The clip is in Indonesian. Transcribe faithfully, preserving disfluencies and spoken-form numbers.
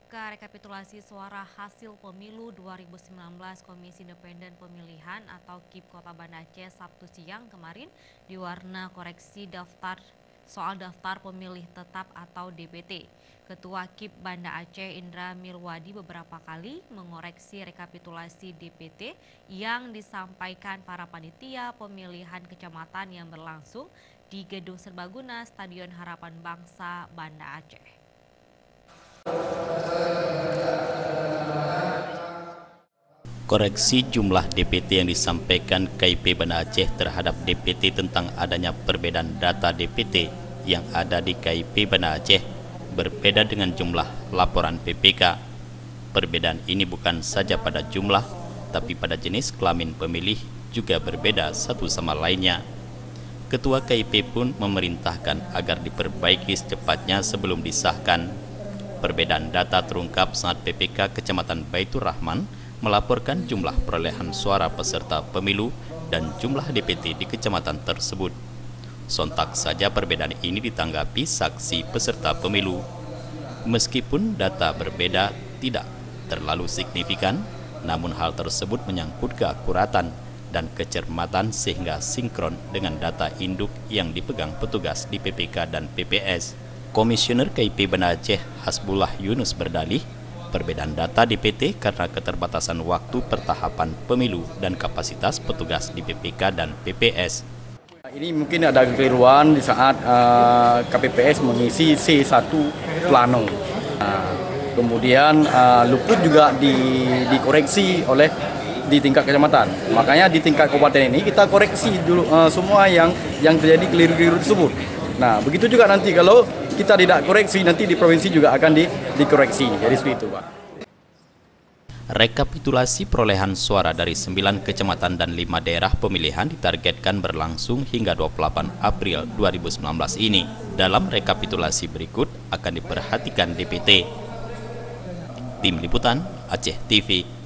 Buka rekapitulasi suara hasil pemilu dua ribu sembilan belas Komisi Independen Pemilihan atau K I P Kota Banda Aceh Sabtu siang kemarin diwarna koreksi daftar soal daftar pemilih tetap atau D P T. Ketua K I P Banda Aceh Indra Mirwadi beberapa kali mengoreksi rekapitulasi D P T yang disampaikan para panitia pemilihan kecamatan yang berlangsung di Gedung Serbaguna Stadion Harapan Bangsa Banda Aceh. Koreksi jumlah D P T yang disampaikan K I P Banda Aceh terhadap D P T tentang adanya perbedaan data D P T yang ada di K I P Banda Aceh berbeda dengan jumlah laporan P P K. Perbedaan ini bukan saja pada jumlah, tapi pada jenis kelamin pemilih juga berbeda satu sama lainnya. Ketua K I P pun memerintahkan agar diperbaiki secepatnya sebelum disahkan. Perbedaan data terungkap saat P P K Kecamatan Baitur Rahman melaporkan jumlah perolehan suara peserta pemilu dan jumlah D P T di kecamatan tersebut. Sontak saja perbedaan ini ditanggapi saksi peserta pemilu. Meskipun data berbeda tidak terlalu signifikan, namun hal tersebut menyangkut keakuratan dan kecermatan sehingga sinkron dengan data induk yang dipegang petugas di P P K dan P P S. Komisioner K I P Banda Aceh Hasbullah Yunus berdalih, perbedaan data D P T karena keterbatasan waktu pertahapan pemilu dan kapasitas petugas di P P K dan P P S. Ini mungkin ada kekeliruan di saat uh, K P P S mengisi C satu plano. Uh, kemudian uh, luput juga di, dikoreksi oleh di tingkat kecamatan. Makanya di tingkat kabupaten ini kita koreksi dulu uh, semua yang yang terjadi keliru-keliru tersebut. Nah, begitu juga nanti kalau kita tidak koreksi, nanti di provinsi juga akan di, dikoreksi. Jadi seperti itu, Pak. Rekapitulasi perolehan suara dari sembilan kecamatan dan lima daerah pemilihan ditargetkan berlangsung hingga dua puluh delapan April dua ribu sembilan belas ini. Dalam rekapitulasi berikut akan diperhatikan D P T. Tim Liputan Aceh T V.